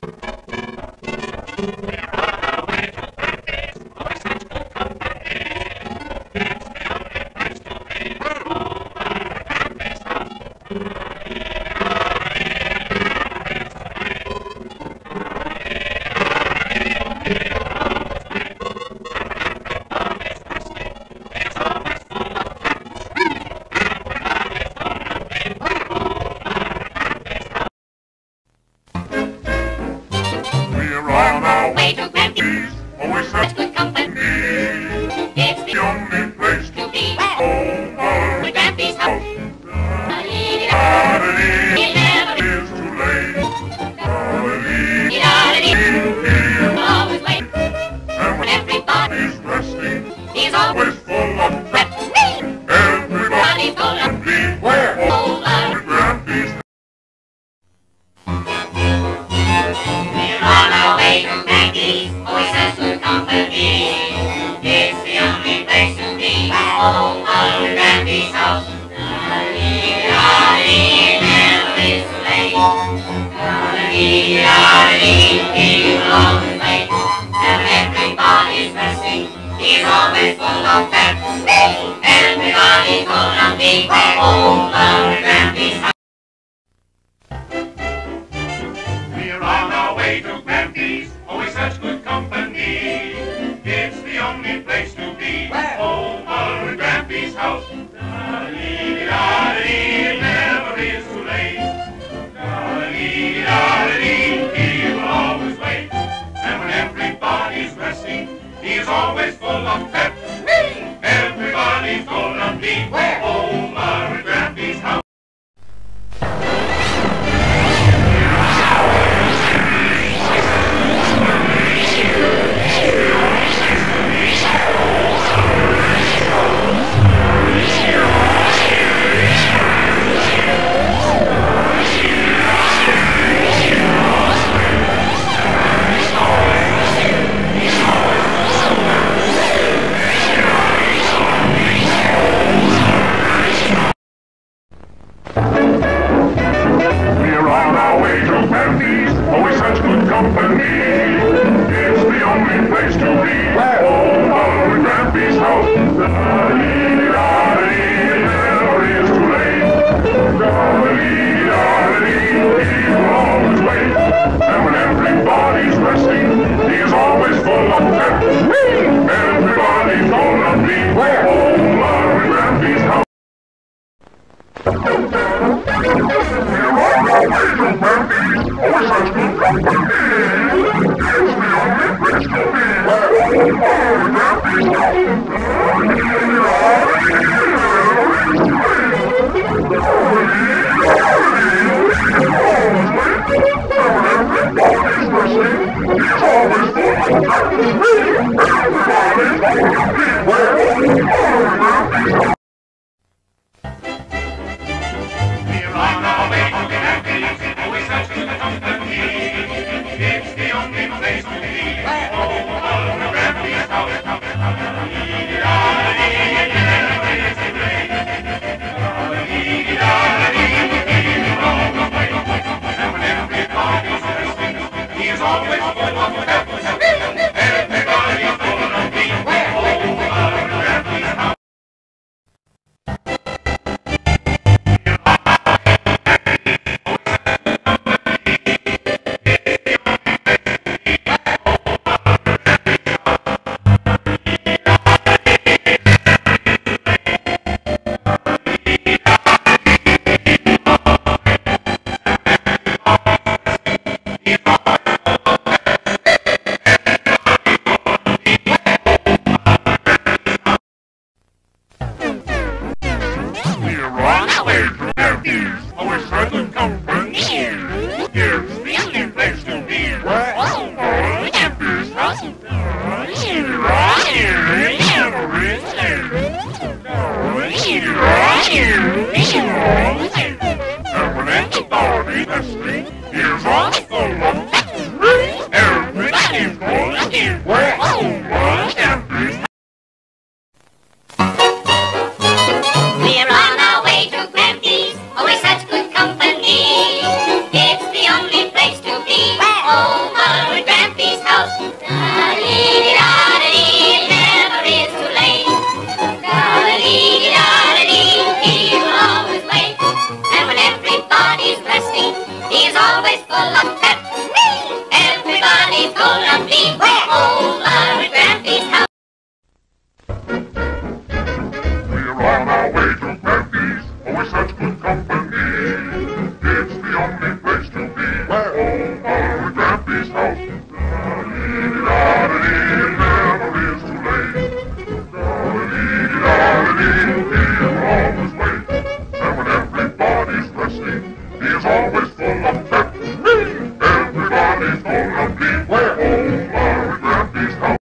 We're on our way to Grampy's, always such good company. It's the only place to be. Over with Grampy's house. It never is too late. Always late. And when everybody's resting, he's always full of pep. Everybody's gonna be where? Over with Grampy's. We're on our way to Grampy's, always such good company. It's the only place to be. Over with Grampy's house. It never is too late. He will always wait. And when everybody's resting, he's always full of pep. Everybody's gonna be over with Grampy's house. We're on our way to Grampy's, always such good company. It's the only place to be. Over with Grampy's house. It never is too late. He will always wait. And when everybody's resting, he's always full of pep. Everybody's gonna be over with Grampy's house. We're on our way to Grampy's, always such good company. It's the only place to be. Over with Grampy's house. It never is too late. He will always wait. And when everybody's resting, he's always full of pep. Everybody's gonna be over with Grampy's house. We're on our way to Grampy's, always such good company. It's the only place to be. Over with Grampy's house. We're on our way to Grampy's, always such good company. It's the only place to be. Over with Grampy's house. And when everybody's resting, he's always full of pep. Everybody's gonna be over with Grampy's house. It's the only place to be. over at Grampy's house. Da-dee-dee-da-dee, it never is too late. Da-dee-dee-da-dee, he will always wait. And when everybody's resting, he is always full of pep. Everybody's gonna be over at Grampy's house. We're on our way to Grampy's, oh, we're such good company. It's the only place to be. Where? Over at Grampy's house. Da-dee-dee-da-dee, it never is too late. Da-dee-dee-da-dee, he'll always wait. And when everybody's resting, he is always full of pep. Everybody's gonna be where? Over at Grampy's house.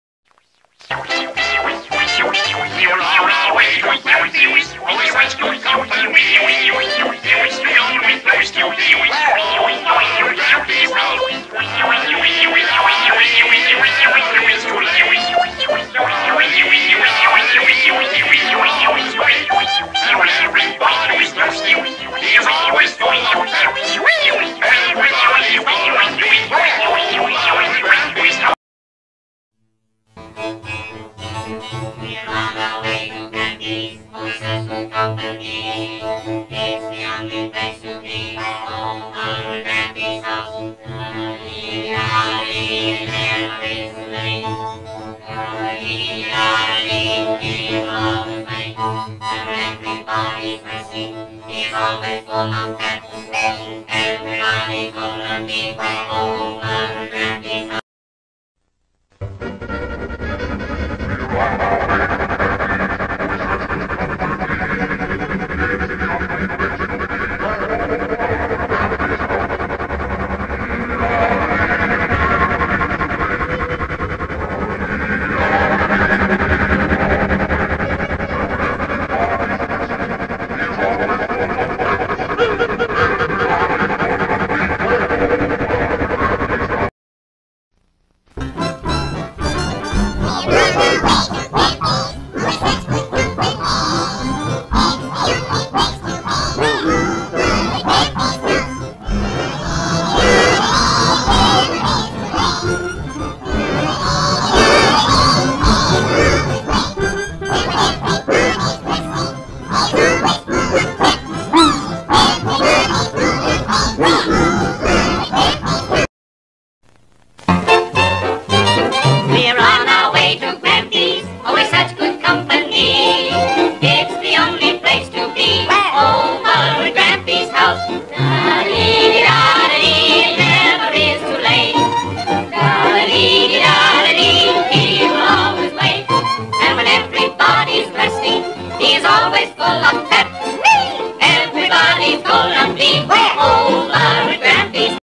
He's always full of pep. Everybody's gonna be over at Grampy's house. We're on our way to Grampy's, always such good company. It's the only place to be, over at Grampy's house. Da-dee-dee-da-dee, it never is too late. Da-dee-dee-da-dee, he will always wait. And when everybody's resting, he is always full of